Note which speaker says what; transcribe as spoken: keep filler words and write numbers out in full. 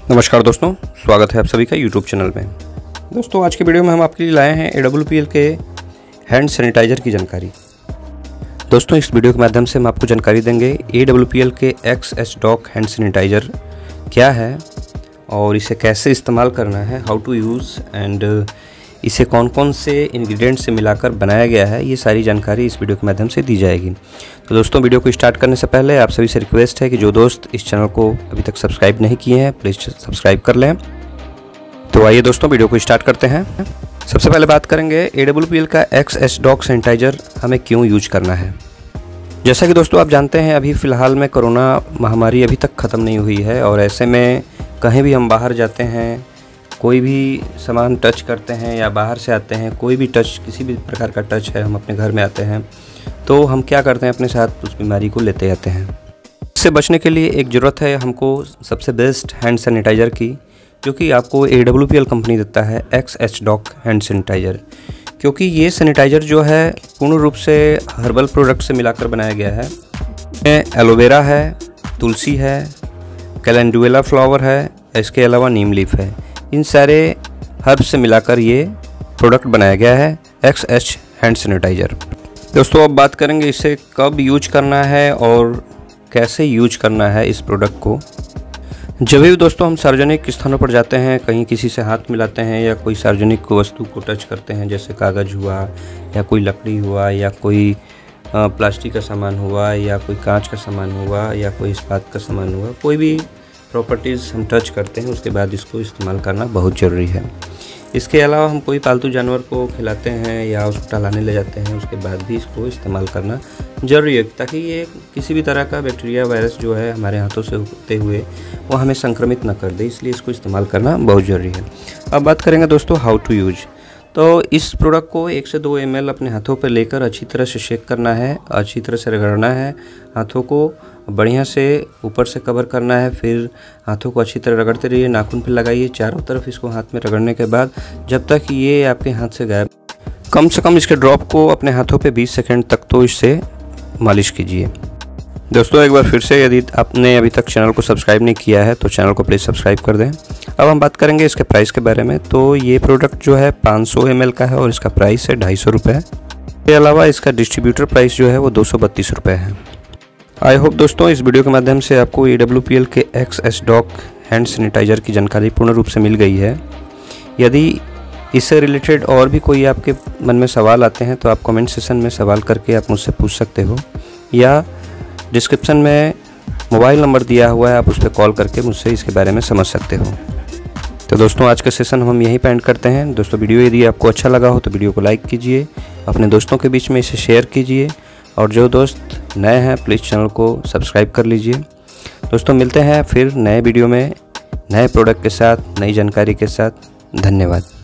Speaker 1: नमस्कार दोस्तों, स्वागत है आप सभी का यूट्यूब चैनल में। दोस्तों आज के वीडियो में हम आपके लिए लाए हैं ए डब्ल्यू पी एल के हैंड सैनिटाइज़र की जानकारी। दोस्तों इस वीडियो के माध्यम से हम आपको जानकारी देंगे ए डब्ल्यू पी एल के X H doc hand sanitiser क्या है और इसे कैसे इस्तेमाल करना है, हाउ टू यूज़ एंड इसे कौन कौन से इंग्रेडिएंट से मिलाकर बनाया गया है, ये सारी जानकारी इस वीडियो के माध्यम से दी जाएगी। तो दोस्तों वीडियो को स्टार्ट करने से पहले आप सभी से रिक्वेस्ट है कि जो दोस्त इस चैनल को अभी तक सब्सक्राइब नहीं किए हैं प्लीज़ सब्सक्राइब कर लें। तो आइए दोस्तों वीडियो को स्टार्ट करते हैं। सबसे पहले बात करेंगे ए डब्ल्यू पी एल का एक्स एच डॉक सैनिटाइज़र हमें क्यों यूज करना है। जैसा कि दोस्तों आप जानते हैं अभी फ़िलहाल में कोरोना महामारी अभी तक ख़त्म नहीं हुई है और ऐसे में कहीं भी हम बाहर जाते हैं, कोई भी सामान टच करते हैं या बाहर से आते हैं, कोई भी टच किसी भी प्रकार का टच है, हम अपने घर में आते हैं तो हम क्या करते हैं, अपने साथ उस बीमारी को लेते जाते हैं। इससे बचने के लिए एक ज़रूरत है हमको सबसे बेस्ट हैंड सैनिटाइज़र की, जो कि आपको A W P L company देता है X H doc hand sanitiser. क्योंकि ये सैनिटाइज़र जो है पूर्ण रूप से हर्बल प्रोडक्ट से मिलाकर बनाया गया है। इसमें एलोवेरा है, तुलसी है, कैलेंडुला फ्लावर है, इसके अलावा नीम लीफ है। इन सारे हर्ब से मिलाकर ये प्रोडक्ट बनाया गया है एक्स एच हैंड सैनिटाइज़र। दोस्तों अब बात करेंगे इसे कब यूज करना है और कैसे यूज करना है इस प्रोडक्ट को। जब भी दोस्तों हम सार्वजनिक स्थानों पर जाते हैं, कहीं किसी से हाथ मिलाते हैं या कोई सार्वजनिक वस्तु को टच करते हैं, जैसे कागज़ हुआ या कोई लकड़ी हुआ या कोई प्लास्टिक का सामान हुआ या कोई कांच का सामान हुआ या कोई इस्पात का सामान हुआ, कोई भी प्रॉपर्टीज़ हम टच करते हैं उसके बाद इसको इस्तेमाल करना बहुत ज़रूरी है। इसके अलावा हम कोई पालतू जानवर को खिलाते हैं या उसको टहलाने ले जाते हैं उसके बाद भी इसको इस्तेमाल करना ज़रूरी है, ताकि ये किसी भी तरह का बैक्टीरिया वायरस जो है हमारे हाथों से होते हुए वो हमें संक्रमित न कर दे, इसलिए इसको इस्तेमाल करना बहुत ज़रूरी है। अब बात करेंगे दोस्तों हाउ टू यूज। तो इस प्रोडक्ट को एक से दो एम एल अपने हाथों पर लेकर अच्छी तरह से शेक करना है, अच्छी तरह से रगड़ना है, हाथों को बढ़िया से ऊपर से कवर करना है, फिर हाथों को अच्छी तरह रगड़ते रहिए, नाखून पे लगाइए चारों तरफ। इसको हाथ में रगड़ने के बाद जब तक ये आपके हाथ से गायब, कम से कम इसके ड्रॉप को अपने हाथों पे बीस सेकंड तक तो इससे मालिश कीजिए। दोस्तों एक बार फिर से यदि आपने अभी तक चैनल को सब्सक्राइब नहीं किया है तो चैनल को प्लीज़ सब्सक्राइब कर दें। अब हम बात करेंगे इसके प्राइस के बारे में। तो ये प्रोडक्ट जो है पाँच सौ एम एल का है और इसका प्राइस है ढाई सौ रुपये। इसके अलावा इसका डिस्ट्रीब्यूटर प्राइस जो है वो दो सौ बत्तीस रुपये है। आई होप दोस्तों इस वीडियो के माध्यम से आपको ए डब्ल्यू पी एल के X H doc hand sanitiser की जानकारी पूर्ण रूप से मिल गई है। यदि इससे रिलेटेड और भी कोई आपके मन में सवाल आते हैं तो आप कमेंट सेशन में सवाल करके आप मुझसे पूछ सकते हो, या डिस्क्रिप्शन में मोबाइल नंबर दिया हुआ है, आप उस पर कॉल करके मुझसे इसके बारे में समझ सकते हो। तो दोस्तों आज का सेशन हम यहीं पे एंड करते हैं। दोस्तों वीडियो यदि आपको अच्छा लगा हो तो वीडियो को लाइक कीजिए, अपने दोस्तों के बीच में इसे शेयर कीजिए और जो दोस्त नए हैं प्लीज़ चैनल को सब्सक्राइब कर लीजिए। दोस्तों मिलते हैं फिर नए वीडियो में नए प्रोडक्ट के साथ, नई जानकारी के साथ। धन्यवाद।